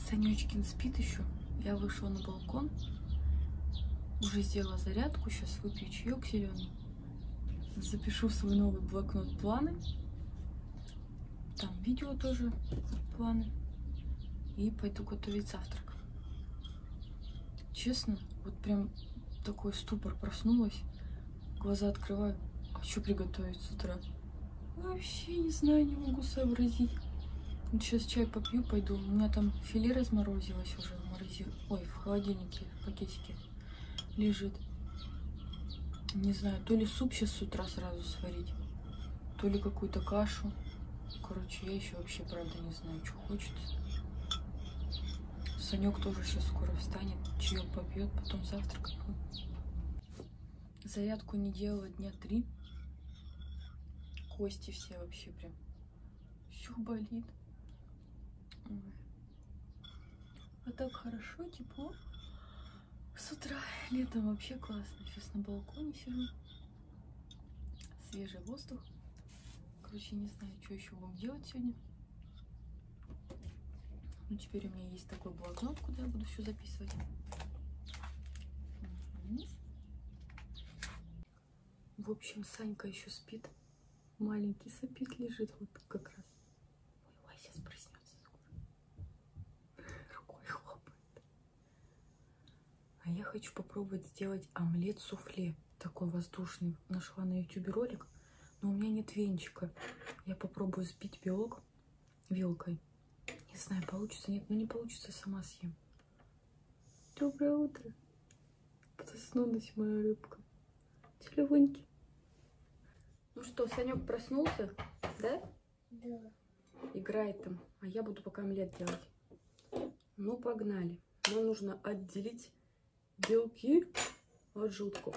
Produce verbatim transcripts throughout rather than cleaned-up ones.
Санечкин спит еще. Я вышла на балкон. Уже сделала зарядку. Сейчас выпью чаек зеленый. Запишу в свой новый блокнот планы. Там видео тоже планы. И пойду готовить завтрак. Честно, вот прям такой ступор, проснулась. Глаза открываю. А что приготовить с утра? Вообще не знаю, не могу сообразить. Вот сейчас чай попью, пойду. У меня там филе разморозилось уже в морози... Ой, в холодильнике, в пакетике лежит. Не знаю, то ли суп сейчас с утра сразу сварить, то ли какую-то кашу. Короче, я еще вообще, правда, не знаю, что хочется. Санек тоже сейчас скоро встанет, чаек попьет, потом завтракать будет. Зарядку не делала дня три. Кости все вообще прям. Все болит. Ой. А так хорошо, тепло. С утра летом вообще классно. Сейчас на балконе сижу. Свежий воздух. Короче, не знаю, что еще будем делать сегодня. Ну, теперь у меня есть такой блокнот, куда я буду все записывать. Угу. В общем, Санька еще спит. Маленький сопит, лежит вот как раз. Ой, ой, сейчас проснется скоро. Рукой хлопает. А я хочу попробовать сделать омлет-суфле. Такой воздушный. Нашла на ютубе ролик. Но у меня нет венчика. Я попробую взбить белок вилкой. Не знаю, получится, нет. Но не получится, сама съем. Доброе утро. Проснулась моя рыбка. Телевоньки. Ну что, Санек проснулся, да? Да. Играет там, а я буду пока омлет делать. Ну, погнали. Нам нужно отделить белки от желтков.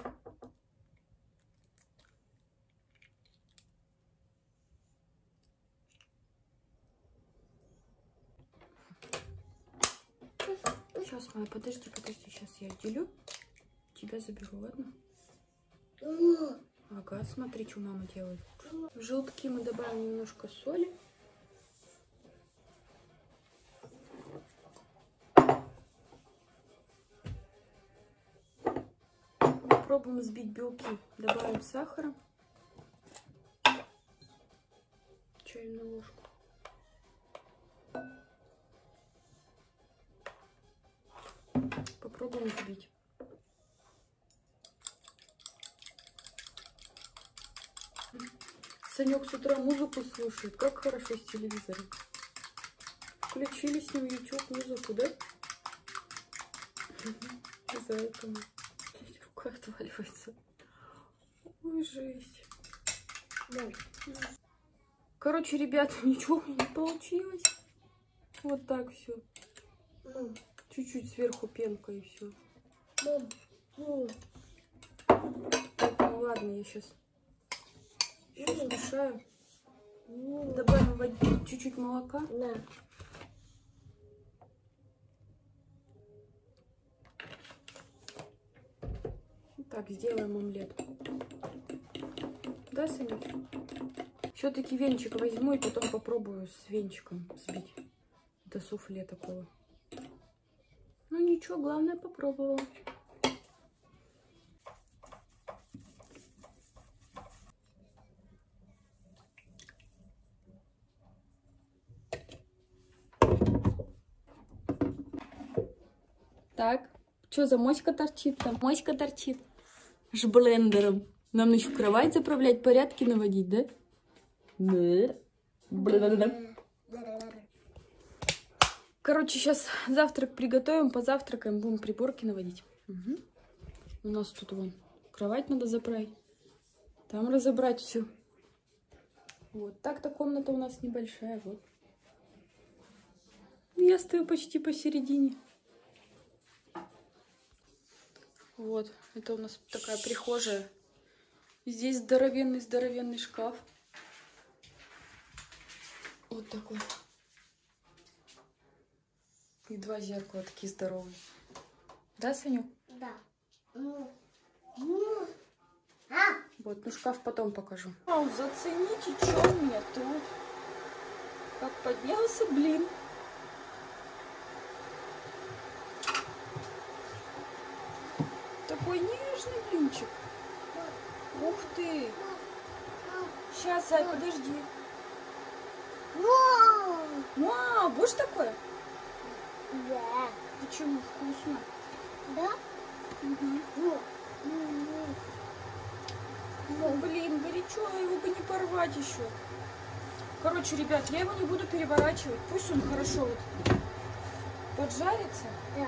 Сейчас, моя, подожди, подожди, сейчас я отделю. Тебя заберу, ладно? Ага, смотри, что мама делает. В желтки мы добавим немножко соли. Попробуем взбить белки. Добавим сахара. Чайную ложку. Попробуем взбить. Санек с утра музыку слушает. Как хорошо с телевизором. Включили с ним YouTube музыку, да? Зайка мой. Рука отваливается. Ой, жесть. Короче, ребята, ничего у меня не получилось. Вот так все. Чуть-чуть сверху пенка и все. Так, ну ладно, я сейчас... Сейчас смешаю. Добавим воды, чуть-чуть молока. Да. Так, сделаем омлет. Да, Санек? Все-таки венчик возьму и потом попробую с венчиком взбить. До суфле такого. Ну ничего, главное попробовала. Так, что за моська торчит там? Моська торчит. С блендером. Нам еще кровать заправлять, порядки наводить, да? Да. Короче, сейчас завтрак приготовим, позавтракаем, будем приборки наводить. Угу. У нас тут вон кровать надо заправить. Там разобрать все. Вот так-то комната у нас небольшая. Вот. Я стою почти посередине. Вот, это у нас такая прихожая. Здесь здоровенный-здоровенный шкаф. Вот такой. И два зеркала такие здоровые. Да, Саню? Да. Вот, ну шкаф потом покажу. О, зацените, что у меня тут. Как поднялся, блин. нежный блинчик. Ух ты. Сейчас, Зай, подожди. Вау, будешь такое? Да. Почему? Вкусно. Да? Угу. Ну, блин, горячо, его бы не порвать еще. Короче, ребят, я его не буду переворачивать. Пусть он хорошо вот поджарится. Да.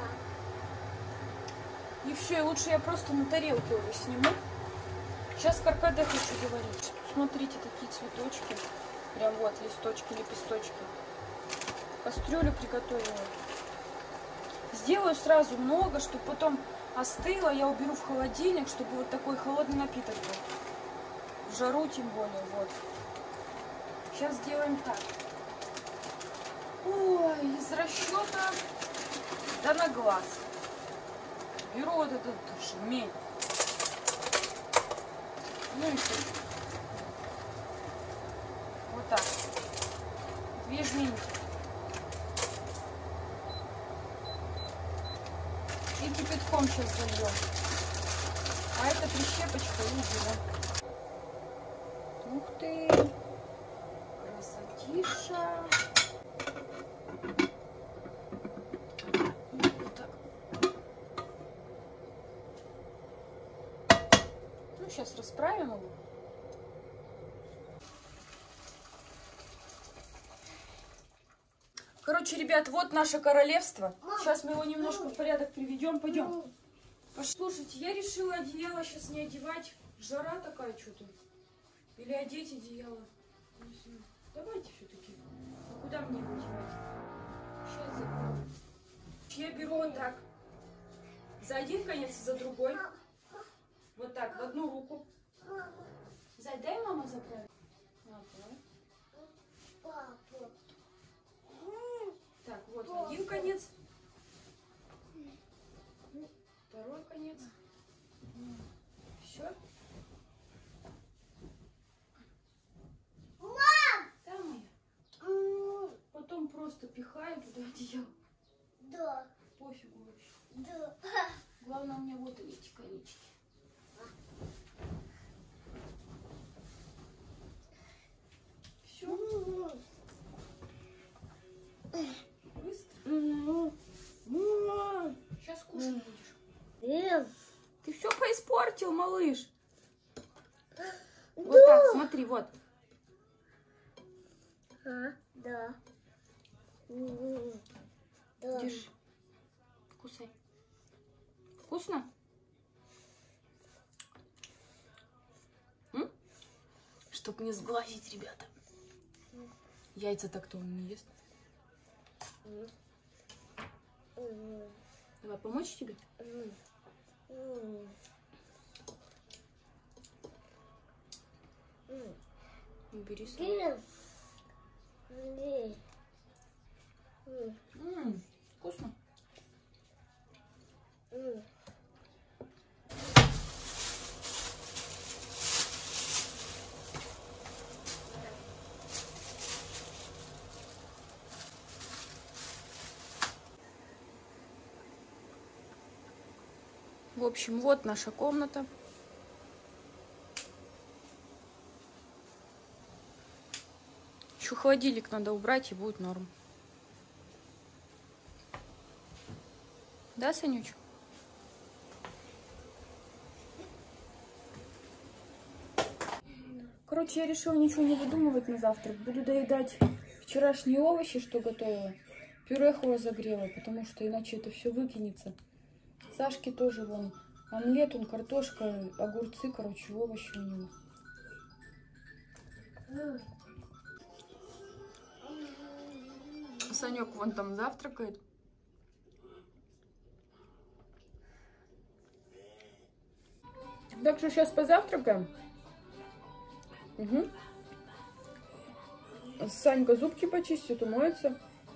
И все, и лучше я просто на тарелке его сниму. Сейчас каркаде хочу заварить. Смотрите, такие цветочки. Прям вот листочки, лепесточки. Кастрюлю приготовила. Сделаю сразу много, чтобы потом остыло. Я уберу в холодильник, чтобы вот такой холодный напиток был. В жару тем более, вот. Сейчас сделаем так. Ой, из расчета да на глаз. Беру вот этот жмень. Ну и все. Вот так. Две жменьки. И кипятком сейчас зальем. А это прищепочка и уберем. Ух ты! Красотиша! Вот так. Ну, сейчас расправим его. Короче, ребят, вот наше королевство. Сейчас мы его немножко в порядок приведем. Пойдем. Слушайте, я решила одеяло сейчас не одевать. Жара такая что-то. Или одеть одеяло. Не знаю. Давайте все-таки. А куда мне его девать? Сейчас закрою. Я беру вот так. За один конец и за другой. Вот так, в одну руку. Зай, дай мама заправить. Так, вот один конец. Второй конец. Все. Да, моя. Потом просто пихаю туда одеяло. Да. Пофигу вообще. Да. Главное, у меня вот эти конечки. Все. Быстро. Сейчас кушать будешь. Ты все поиспортил, малыш. Вот так, смотри, вот. А, да. Да. Держи. Кусай. Вкусно? М? Чтоб не сглазить, ребята. Яйца так-то он не ест. Давай, помочь тебе? Убери сам. М-м, вкусно. В общем, вот наша комната. Еще холодильник надо убрать, и будет норм. Да, Санючка? Короче, я решила ничего не выдумывать на завтрак. Буду доедать вчерашние овощи, что готовила. Пюреху разогрела, потому что иначе это все выкинется. Сашке тоже вон омлет, он картошка, огурцы, короче, овощи у него. Санек вон там завтракает. Так что сейчас позавтракаем. Угу. Санька зубки почистит, умоется.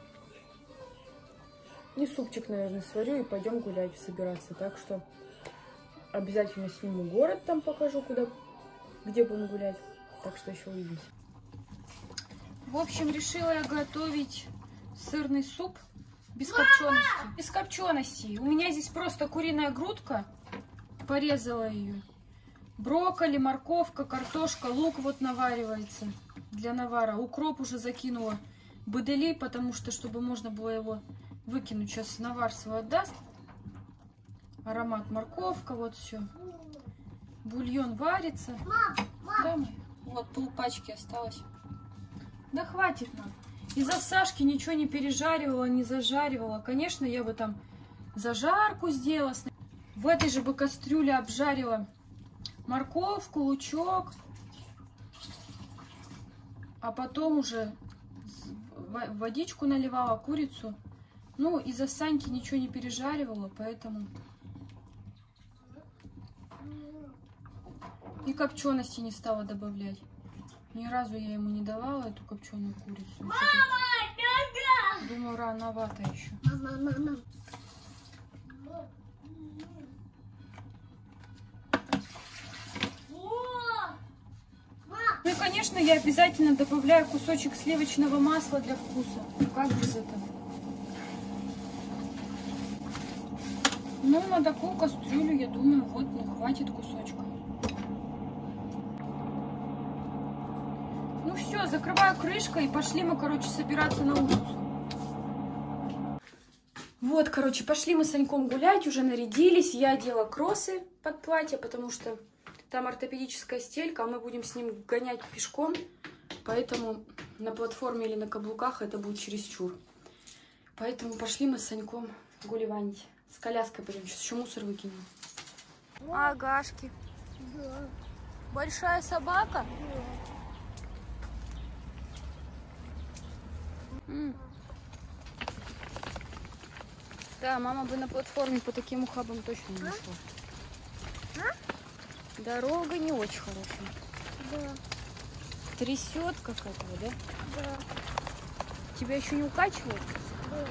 И супчик, наверное, сварю и пойдем гулять, собираться. Так что обязательно сниму город, там покажу, куда, где будем гулять. Так что еще увидимся. В общем, решила я готовить сырный суп без копчености. Без копчености. У меня здесь просто куриная грудка. Порезала ее. Брокколи, морковка, картошка, лук вот наваривается для навара. Укроп уже закинула. Баделей, потому что, чтобы можно было его выкинуть. Сейчас навар свой отдаст. Аромат морковка, вот все. Бульон варится. Да, мой? Вот полпачки осталось. Да хватит нам. Из-за Сашки ничего не пережаривала, не зажаривала. Конечно, я бы там зажарку сделала. В этой же бы кастрюле обжарила морковку, лучок. А потом уже водичку наливала, курицу. Ну, из-за Саньки ничего не пережаривала, поэтому... И копчености не стала добавлять. Ни разу я ему не давала эту копченую курицу. Мама, думаю, рановато еще. Мама, мама. Ну и, конечно, я обязательно добавляю кусочек сливочного масла для вкуса. Как без этого? Ну, на такую кастрюлю, я думаю, вот не хватит кусочка. Ну все, закрываю крышкой и пошли мы, короче, собираться на улицу. Вот, короче, пошли мы с Саньком гулять, уже нарядились. Я одела кроссы под платье, потому что там ортопедическая стелька, а мы будем с ним гонять пешком. Поэтому на платформе или на каблуках это будет чересчур. Поэтому пошли мы с Саньком гулеванить. С коляской пойдем, сейчас еще мусор выкинем. Агашки. Да. Большая собака? Да. М. Да, мама бы на платформе по таким ухабам точно не нашла. А? Дорога не очень хорошая. Да. Трясет какая-то, да? Да. Тебя еще не укачивает? Да.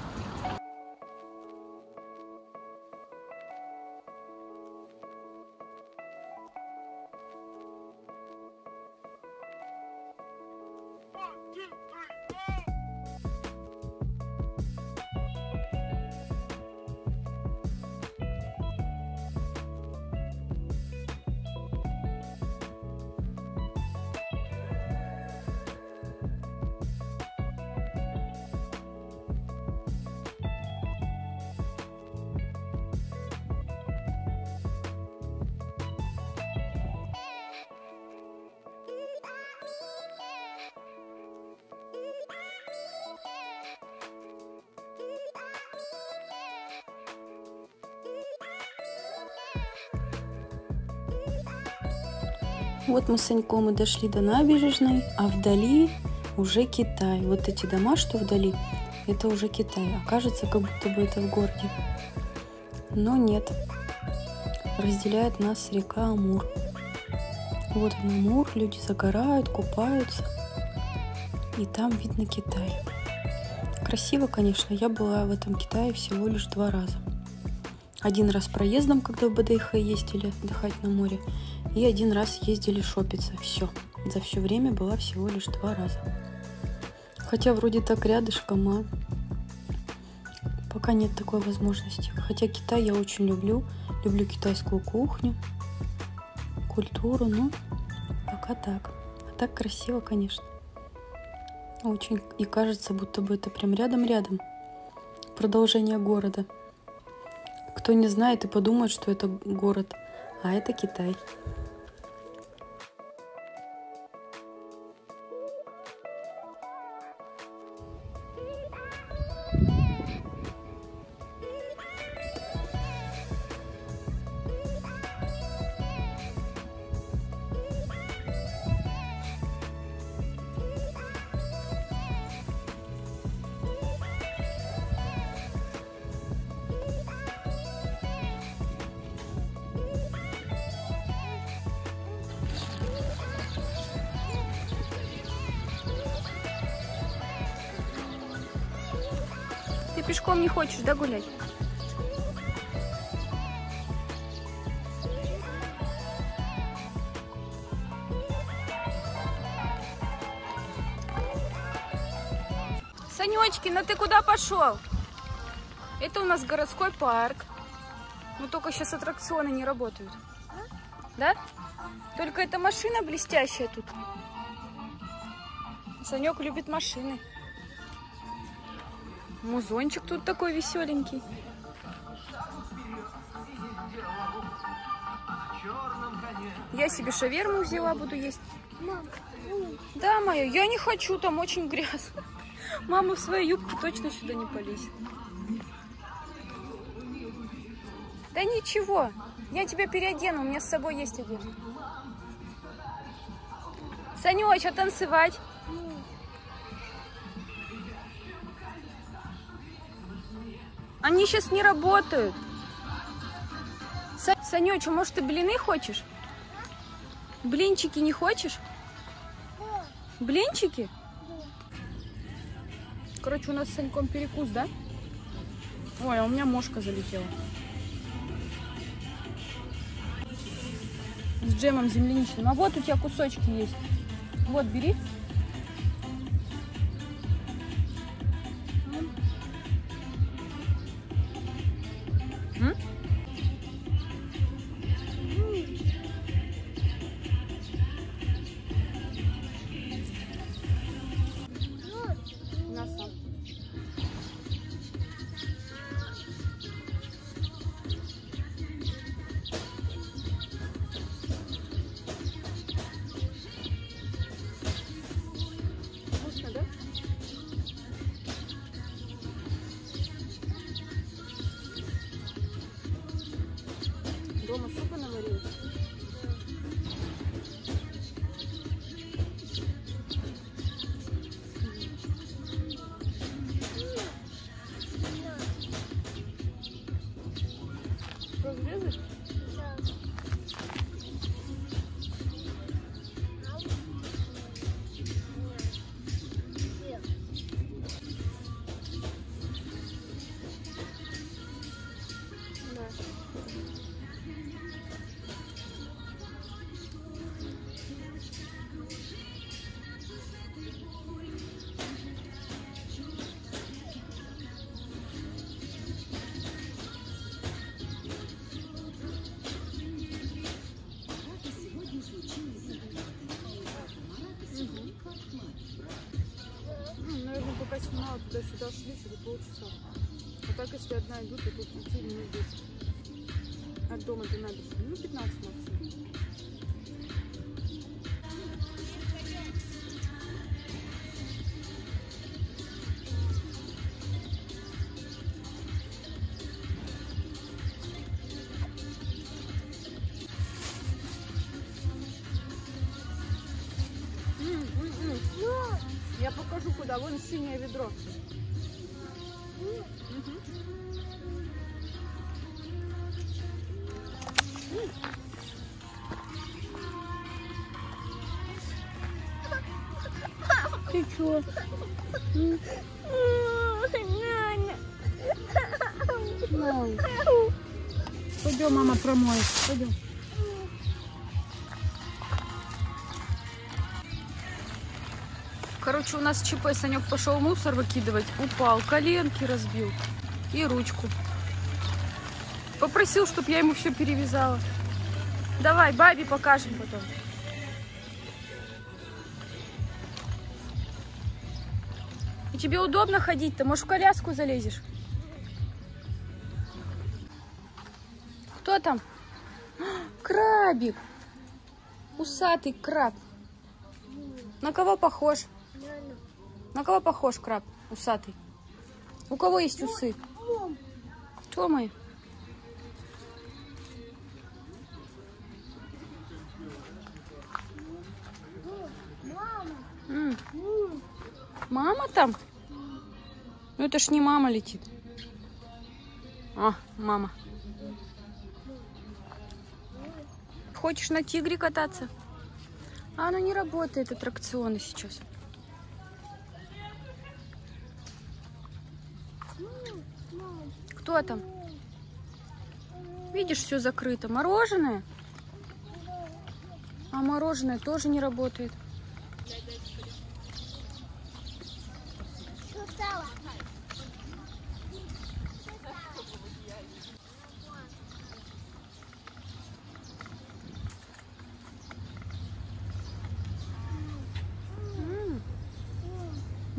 Вот мы с Саньком и дошли до набережной, а вдали уже Китай. Вот эти дома, что вдали, это уже Китай. А кажется, как будто бы это в городе. Но нет. Разделяет нас река Амур. Вот он, Амур, люди загорают, купаются. И там видно Китай. Красиво, конечно. Я была в этом Китае всего лишь два раза. Один раз проездом, когда в Бадайхэ ездили отдыхать на море. И один раз ездили шопиться. Все. За все время была всего лишь два раза. Хотя вроде так рядышком, а пока нет такой возможности. Хотя Китай я очень люблю. Люблю китайскую кухню, культуру, но пока так. А так красиво, конечно. Очень. И кажется, будто бы это прям рядом-рядом. Продолжение города. Кто не знает и подумает, что это город, а это Китай. Ты пешком не хочешь, да, гулять? Санечки, ну ты куда пошел? Это у нас городской парк. Ну только сейчас аттракционы не работают. Да? Только эта машина блестящая тут. Санек любит машины. Музончик тут такой веселенький. Я себе шаверму взяла, буду есть. Мам, Да, моя, я не хочу, там очень грязно. Мама в своей юбке точно сюда не полезет. Да ничего, я тебя переодену, у меня с собой есть одежда. Санёч, а танцевать? Они сейчас не работают. Са Санёч, а может ты блины хочешь? Блинчики не хочешь? Блинчики? Короче, у нас с Саньком перекус, да? Ой, а у меня мошка залетела. С джемом земляничным. А вот у тебя кусочки есть. Вот, бери. М? На сам. Вкусно, да? Дома супа наварил? Разрезать? Да. Ну, наверное, пока снимала туда-сюда шли, через полчаса. А так, если одна иду, то тут идти минут десять. От дома до набережной. Ну, пятнадцать максимум. М-м-м. Я покажу, куда. Вон синее ведро. Мгм. Ты чё? Мам. Пойдем, мама промоет. Пойдем. Короче, у нас ЧП. Санек пошел мусор выкидывать, упал, коленки разбил и ручку. Попросил, чтобы я ему все перевязала. Давай, бабе покажем потом. И тебе удобно ходить-то? Может, в коляску залезешь? Кто там? Крабик. Усатый краб. На кого похож? На кого похож краб усатый? У кого есть усы? Кто мы? М. Мама там? Ну это ж не мама летит. А, мама. Хочешь на тигре кататься? А оно не работает, аттракционы сейчас. Кто там? Видишь, все закрыто. Мороженое? А мороженое тоже не работает.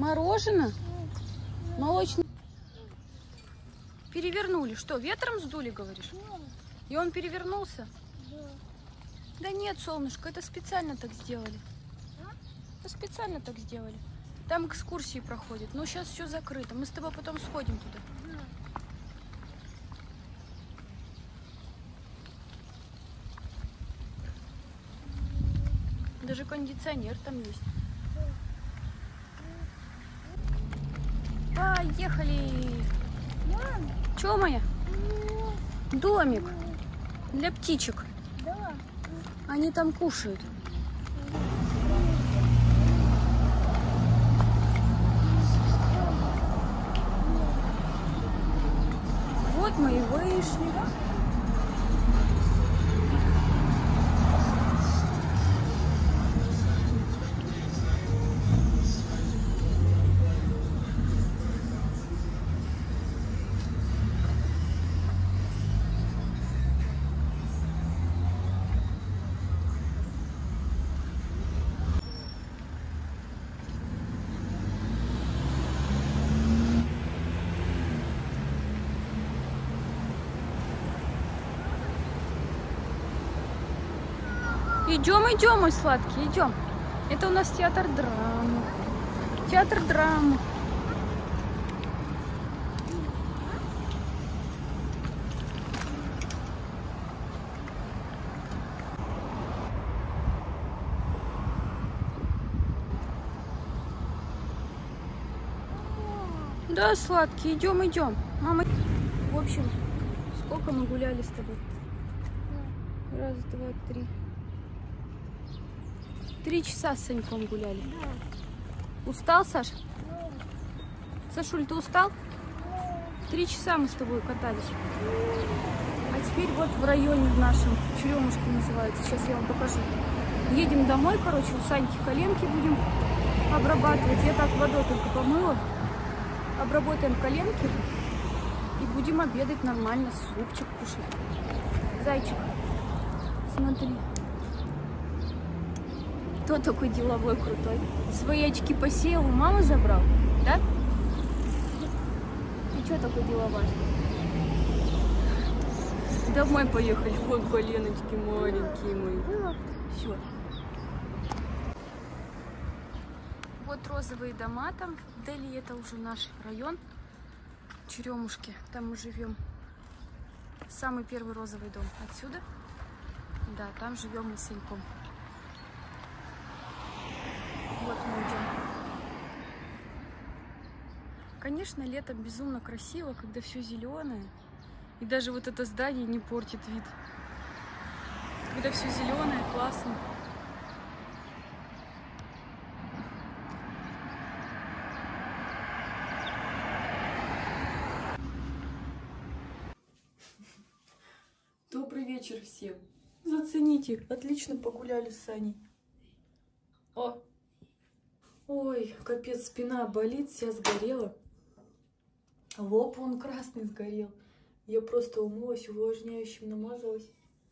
Мороженое? Молочный. Перевернули. Что, ветром сдули, говоришь? И он перевернулся? Да. Да нет, солнышко, это специально так сделали. Это специально так сделали. Там экскурсии проходят. Но сейчас все закрыто. Мы с тобой потом сходим туда. Даже кондиционер там есть. Поехали! Мам, Чё, моя? Домик для птичек. да. Они там кушают. Вот мы и вышли. Идем, идем, мой сладкий, идем. Это у нас театр драмы. Театр драмы. Да, сладкий, идем, идем. Мама. В общем, сколько мы гуляли с тобой? Раз, два, три. Три часа с Саньком гуляли. Устал, Саш? Сашуль, ты устал? Три часа мы с тобой катались. А теперь вот в районе в нашем, Черемушки называется. Сейчас я вам покажу. Едем домой, короче, у Саньки коленки будем обрабатывать. Я так водой только помыла. Обработаем коленки и будем обедать нормально, супчик кушать. Зайчик, смотри. Кто такой деловой, крутой? Свои очки посеял, у мамы забрал, да? Ты что такой деловой? Домой поехали. Вон коленочки маленькие мои. Все. Вот розовые дома там вдали. Это уже наш район. Черемушки. Там мы живем. Самый первый розовый дом отсюда. Да, там живем мы с Саньком. Вот мы идем. Конечно, летом безумно красиво, когда все зеленое. И даже вот это здание не портит вид. Когда все зеленое, классно. Добрый вечер всем. Зацените, отлично погуляли с Саней. О! Ой, капец, спина болит, вся сгорела. Лоб он красный сгорел. Я просто умылась, увлажняющим намазалась.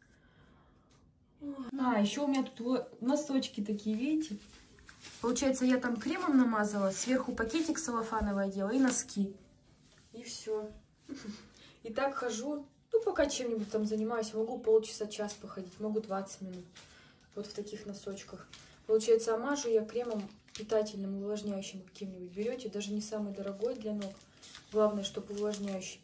А, еще у меня тут носочки такие, видите? Получается, я там кремом намазала, сверху пакетик салофановый одела и носки. И все. И так хожу. Ну, пока чем-нибудь там занимаюсь, могу полчаса-час походить, могу двадцать минут. Вот в таких носочках. Получается, омажу я кремом питательным, увлажняющим каким-нибудь. Берете, даже не самый дорогой для ног. Главное, чтобы увлажняющий.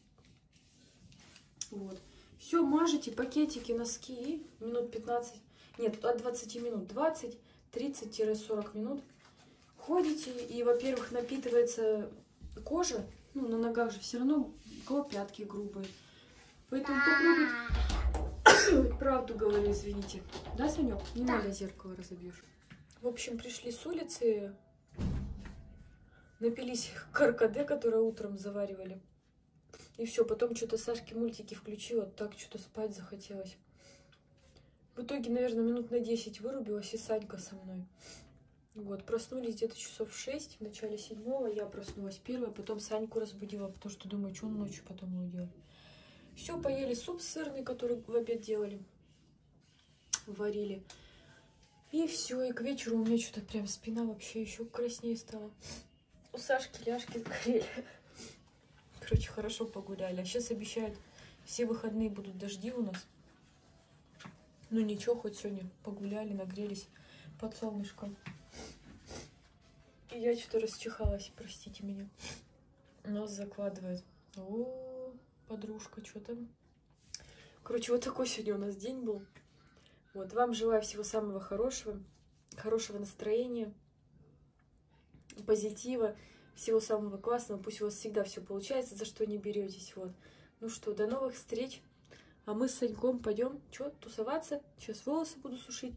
Вот. Все, мажете пакетики, носки и минут пятнадцать. Нет, от двадцати минут. двадцать, тридцать-сорок минут. Ходите, и, во-первых, напитывается кожа. Ну, на ногах же все равно около пятки грубые. Поэтому попробуйте. Правду говорю, извините. Да, Санек? Не Да. надо зеркало разобьешь. В общем, пришли с улицы, напились каркаде, которое утром заваривали. И все, потом что-то Сашке мультики включила, так что-то спать захотелось. В итоге, наверное, минут на десять вырубилась, и Санька со мной. Вот, проснулись где-то часов в шесть, в начале седьмого я проснулась первая, потом Саньку разбудила, потому что думаю, что он ночью потом будет делать. Все, поели суп сырный, который в обед делали, варили. И все, и к вечеру у меня что-то прям спина вообще еще краснее стала. У Сашки ляжки сгорели. Короче, хорошо погуляли. А сейчас обещают, все выходные будут дожди у нас. Ну ничего, хоть сегодня погуляли, нагрелись под солнышком. И я что-то расчихалась, простите меня. Нос закладывает. О, подружка, что там? Короче, вот такой сегодня у нас день был. Вот, вам желаю всего самого хорошего, хорошего настроения, позитива, всего самого классного. Пусть у вас всегда все получается, за что не беретесь. Вот. Ну что, до новых встреч. А мы с Саньком пойдем, что, тусоваться. Сейчас волосы буду сушить.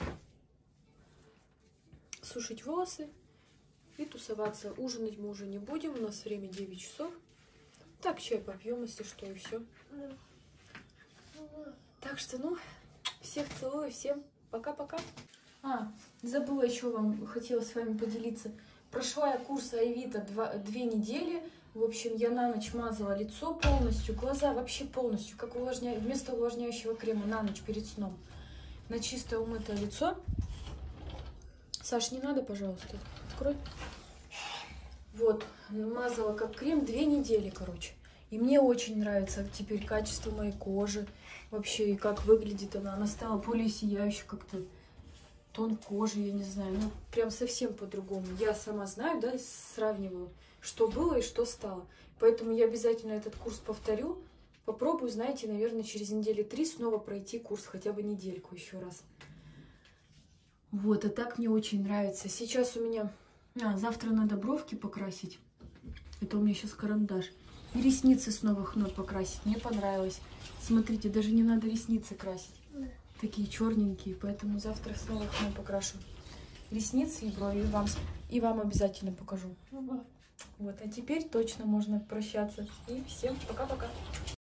Сушить волосы и тусоваться. Ужинать мы уже не будем, у нас время девять часов. Так, чай попьем, если что, и все. Так что, ну, всех целую, всем пока-пока. А, забыла еще вам, хотела с вами поделиться. Прошла я курс Айвита два, две недели. В общем, я на ночь мазала лицо полностью, глаза вообще полностью, как увлажня... вместо увлажняющего крема на ночь перед сном. На чистое умытое лицо. Саш, не надо, пожалуйста, открой. Вот, мазала как крем две недели, короче. И мне очень нравится теперь качество моей кожи. Вообще, и как выглядит она. Она стала более сияющей как-то. Тон кожи, я не знаю, ну прям совсем по-другому. Я сама знаю, да, сравниваю, что было и что стало. Поэтому я обязательно этот курс повторю. Попробую, знаете, наверное, через недели три снова пройти курс, хотя бы недельку еще раз. Вот, а так мне очень нравится. Сейчас у меня... А, завтра надо бровки покрасить. Это у меня сейчас карандаш. И ресницы с новых нот покрасить. Мне понравилось. Смотрите, даже не надо ресницы красить. Такие черненькие, поэтому завтра снова к ним покрашу ресницы и брови. И вам, и вам обязательно покажу. Вот, а теперь точно можно прощаться. И всем пока-пока.